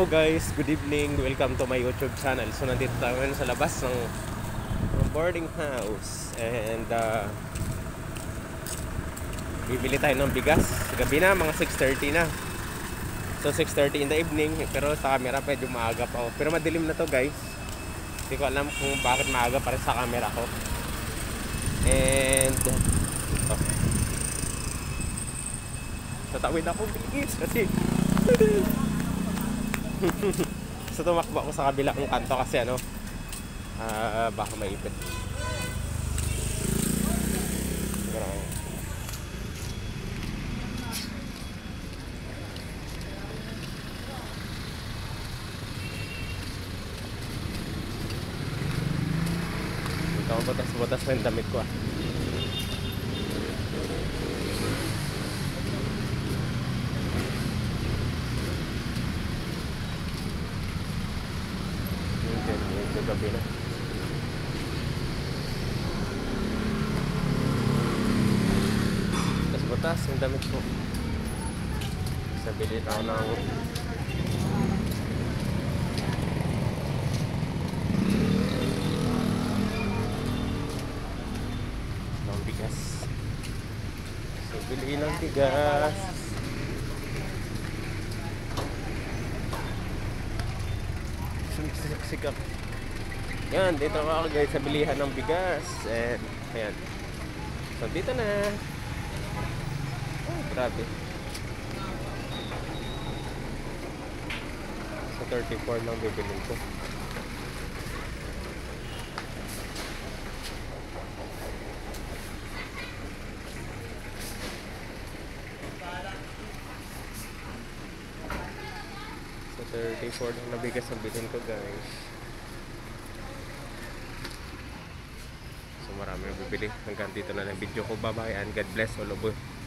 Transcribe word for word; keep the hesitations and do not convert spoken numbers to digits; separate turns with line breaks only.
Hello guys, good evening. Welcome to my YouTube channel. So nandito tayo ngayon sa labas ng, ng boarding house. And uh, bibili tayo ng bigas. Gabi na, mga six thirty na. So six thirty in the evening. Pero sa camera medyo maaga pa. Pero madilim na to guys. Hindi ko alam kung bakit maaga pa rin sa camera ko. And oh. Tatawid ako bilis kasi so tumakbo ako sa kabila kong kanto kasi ano uh, baka maipit. Ito ako botas-botas na yung damit ko ah. Gabi na. Butas-butas yung damit ko. Sabili na ako ng ng bigas. Sabili ng bigas. Siksik-siksik ako. Yan, dito ako guys sa bilihan ng bigas. And, ayan. So, dito na. Oh, grabe. So, thirty-four lang bibilin ko. So, thirty-four lang na bigas ang bilhin ko guys. Marami na bibili. Hanggang dito na lang video ko. Bye bye and God bless all of you.